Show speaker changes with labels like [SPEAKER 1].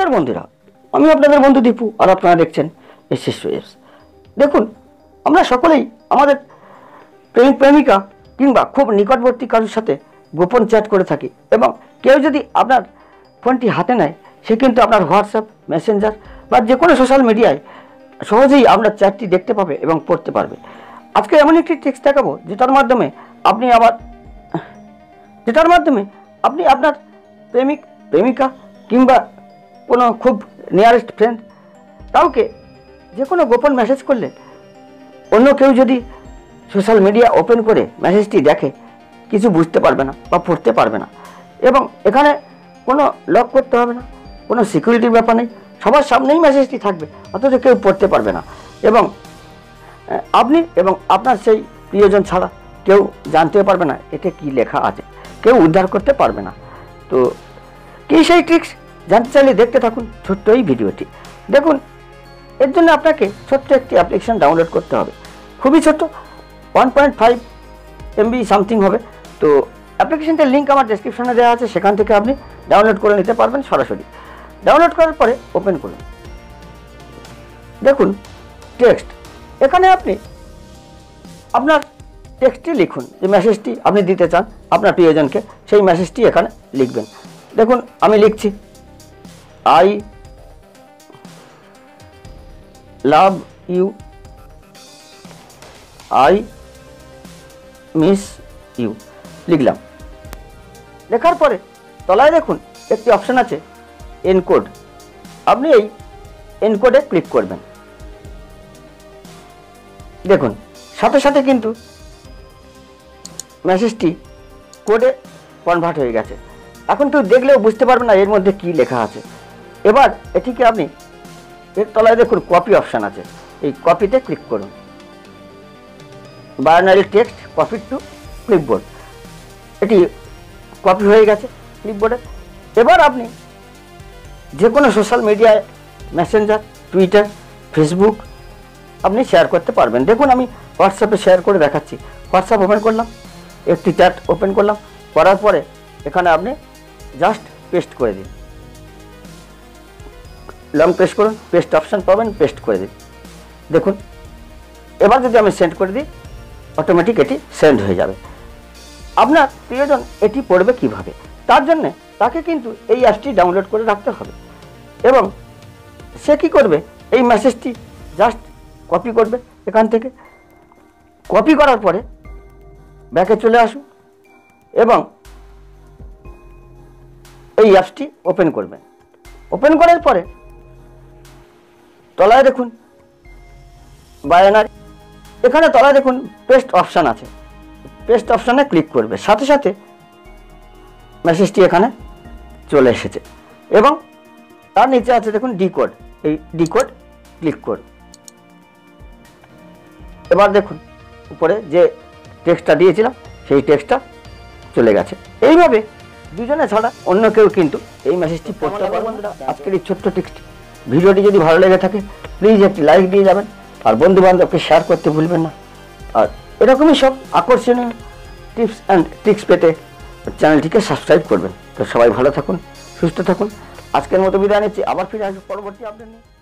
[SPEAKER 1] নমস্कार বন্ধুরা, আমি আপনাদের বন্ধু দীপু আর আপনারা দেখছেন এসএসওএস। দেখুন, আমরা সকলেই আমাদের প্রেমিক প্রেমিকা কিংবা খুব নিকটবর্তী কারোর সাথে গোপন চ্যাট করে থাকি এবং কেউ যদি আপনার ফোনটি হাতে নেয়, সে কিন্তু আপনার হোয়াটসঅ্যাপ, মেসেঞ্জার বা যে কোনো সোশ্যাল মিডিয়ায় সহজেই আপনার চ্যাটটি দেখতে পাবে এবং পড়তে পারবে। আজকে এমন একটি টেক্সট দেখাবো যেটার মাধ্যমে আপনি আপনার প্রেমিক প্রেমিকা কিংবা কোনো খুব নিয়ারেস্ট ফ্রেন্ড কাউকে যে কোনো গোপন মেসেজ করলে অন্য কেউ যদি সোশ্যাল মিডিয়া ওপেন করে মেসেজটি দেখে, কিছু বুঝতে পারবে না বা পড়তে পারবে না। এবং এখানে কোনো লক করতে হবে না, কোনো সিকিউরিটির ব্যাপার নেই, সবার সামনেই মেসেজটি থাকবে, অথচ কেউ পড়তে পারবে না। এবং আপনি এবং আপনার সেই প্রিয়জন ছাড়া কেউ জানতে পারবে না এতে কী লেখা আছে, কেউ উদ্ধার করতে পারবে না। তো কী সেই ট্রিক্স জানতে চাইলে দেখতে থাকুন ছোট্ট এই ভিডিওটি। দেখুন, এর জন্য আপনাকে ছোট্ট একটি অ্যাপ্লিকেশন ডাউনলোড করতে হবে, খুবই ছোট, 1.5 MB সামথিং হবে। তো অ্যাপ্লিকেশনটার লিঙ্ক আমার ডেসক্রিপশনে দেওয়া আছে, সেখান থেকে আপনি ডাউনলোড করে নিতে পারবেন সরাসরি। ডাউনলোড করার পরে ওপেন করুন। দেখুন টেক্সট, এখানে আপনি আপনার টেক্সটটি লিখুন, যে মেসেজটি আপনি দিতে চান আপনার প্রিয়জনকে, সেই মেসেজটি এখানে লিখবেন। দেখুন আমি লিখছি, I love you, I miss you লিখলাম। লেখার পরে তলায় দেখুন একটি অপশান আছে এনকোড, আপনি এই এনকোডে ক্লিক করবেন। দেখুন সাথে সাথে কিন্তু মেসেজটি কোডে কনভার্ট হয়ে গেছে। এখন কেউ দেখলেও বুঝতে পারবে না এর মধ্যে কি লেখা আছে। এবার এটিকে আপনি এর তলায় দেখুন কপি অপশান আছে, এই কপিতে ক্লিক করুন। Binary text copy to clipboard, এটি কপি হয়ে গেছে ক্লিপবোর্ডে। এবার আপনি যে কোনো সোশ্যাল মিডিয়ায়, মেসেঞ্জার, টুইটার, ফেসবুক আপনি শেয়ার করতে পারবেন। দেখুন আমি হোয়াটসঅ্যাপে শেয়ার করে দেখাচ্ছি। হোয়াটসঅ্যাপ ওপেন করলাম, একটি চ্যাট ওপেন করলাম, করার পরে এখানে আপনি জাস্ট পেস্ট করে দিন, লং প্রেস করুন, পেস্ট অপশান পাবেন, পেস্ট করে দিন। দেখুন এবার যদি আমি সেন্ড করে দিই, অটোমেটিক এটি সেন্ড হয়ে যাবে। আপনার প্রিয়জন এটি পড়বে কিভাবে, তার জন্যে তাকে কিন্তু এই অ্যাপটি ডাউনলোড করে রাখতে হবে। এবং সে কী করবে, এই মেসেজটি জাস্ট কপি করবে এখান থেকে। কপি করার পরে ব্যাকে চলে আসুন এবং এই অ্যাপসটি ওপেন করবেন। ওপেন করার পরে তলায় দেখুন বাইনারি, এখানে তলায় দেখুন পেস্ট অপশান আছে, পেস্ট অপশানে ক্লিক করবে, সাথে সাথে মেসেজটি এখানে চলে এসেছে। এবং তার নিচে আছে দেখুন ডিকোড, এই ডিকোড ক্লিক করুন। এবার দেখুন উপরে যে টেক্সটটা দিয়েছিলাম সেই টেক্সটটা চলে গেছে। এইভাবে দুজনে ছাড়া অন্য কেউ কিন্তু এই মেসেজটি পড়তে পারবেন। আজকের এই ছোট্ট টেক্সট ভিডিওটি যদি ভালো লেগে থাকে প্লিজ একটি লাইক দিয়ে যাবেন, আর বন্ধু বান্ধবকে শেয়ার করতে ভুলবেন না। আর এরকমই সব আকর্ষণীয় টিপস অ্যান্ড ট্রিক্স পেতে চ্যানেলটিকে সাবস্ক্রাইব করবেন। তো সবাই ভালো থাকুন, সুস্থ থাকুন। আজকের মতো বিদায় নিচ্ছি, আবার ফিরে আসবো পরবর্তী আপডেট নিয়ে।